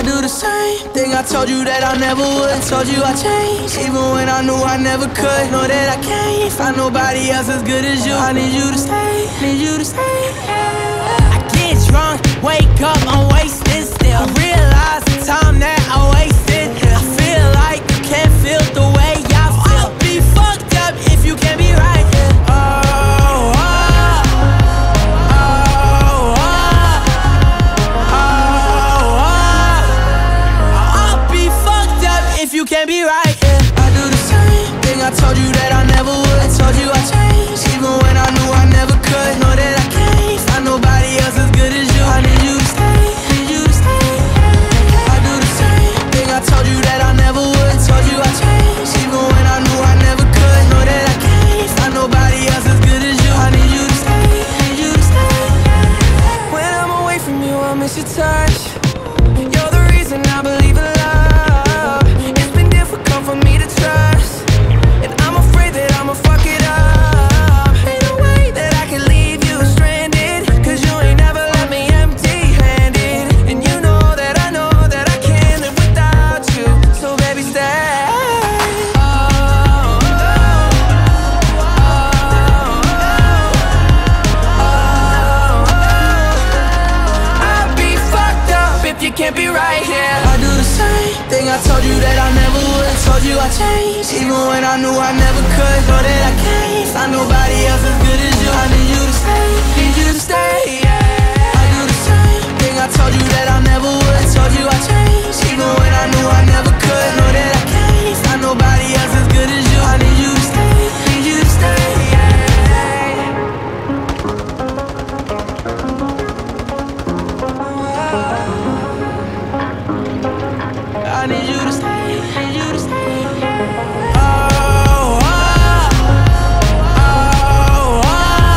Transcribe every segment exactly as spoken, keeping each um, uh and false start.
do the same thing I told you that I never would. Told you I changed, even when I knew I never could. Know that I can't find nobody else as good as you. I need you to stay, need you to stay. I get drunk, wake up, I'm wasted still. I realize the time that I wasted. I feel like you can't feel the way I feel. I'll be fucked up if you can't be right. Oh, oh, oh, oh, oh, oh. I'll be fucked up if you can't be right. I do the same thing I told you that I never would. Told you I changed, even when I knew I never could. Know that I can't find nobody else as good as you. I need you to stay, need you to stay. I do the same thing I told you that I never would. Told you I changed, even when I knew I never could. Know that I can't find nobody else as good as you. I need you to stay, need you to stay. When I'm away from you, I miss your touch. You're the reason I believe in love. It's been difficult for me to trust, and I'm afraid that I'ma fuck it up. Ain't no way that I can leave you stranded, cause you ain't never left me empty-handed. And you know that I know that I can't live without you. So baby, stay. Oh, oh, oh, oh, oh. I'll be fucked up if you can't be right here. I do the same thing I told you that I never would. Told you I changed, even when I knew I never could. Know that I can't find nobody else as good as you. I need you to stay, need you to stay, yeah. I do the same thing I told you that I never would. Told you I changed, even when I knew I never could. Know that I can't find nobody else as good as you. I need you to stay, need you to stay, yeah. I need you to stay, need you to stay. Oh, oh, oh, oh,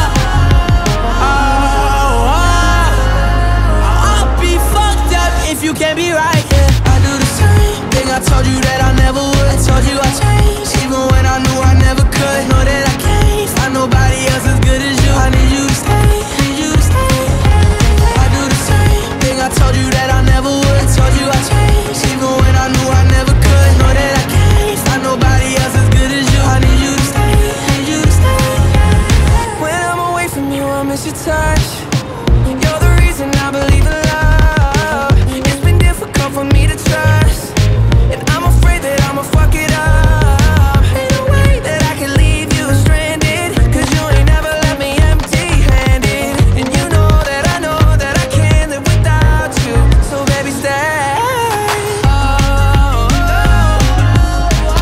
oh, oh. I'll be fucked up if you can't be right. I do the same thing I told you that I never would. Told you I changed, even when I knew I never could. Know that I can't find nobody else as good as you. I need you to stay, need you to stay. I do the same thing I told you that I never would. Told you I changed, even when I knew I never could. Know that I can't find nobody else as good as you. I need you to stay, need you to stay. When I'm away from you, I miss your touch. You're the reason I believe in love. It's been difficult for me to trust, and I'm afraid that I'ma fuck it up. Ain't no way that I can leave you stranded, cause you ain't never left me empty-handed. And you know that I know that I can't live without you. So baby, stay. Oh, oh, oh,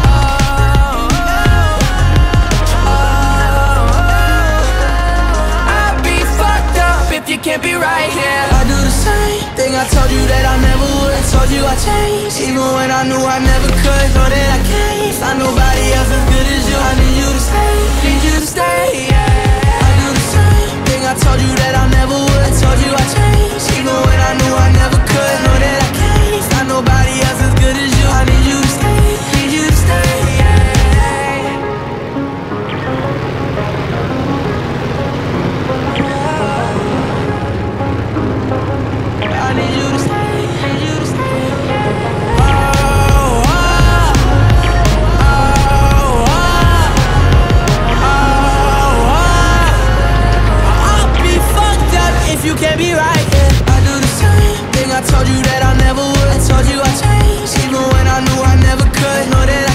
oh, oh. I'll be fucked up if you can't be right here. I do the same thing I told you that I never would. Told you I changed, even when I knew I never could. Know that I can't find nobody else as good as you. I need you to stay, need you to stay, yeah. I do the same thing I told you that I never would. Told you I changed, even when I knew I never could. Know that I can't find nobody else as good as you. I need you to stay, need you to stay, yeah. I need you to stay, need you to stay. Oh, oh, oh, oh, oh. I'll be fucked up if you can't be right. I do the same thing I told you that I never would. Told you I changed, even when I knew I never could. Know that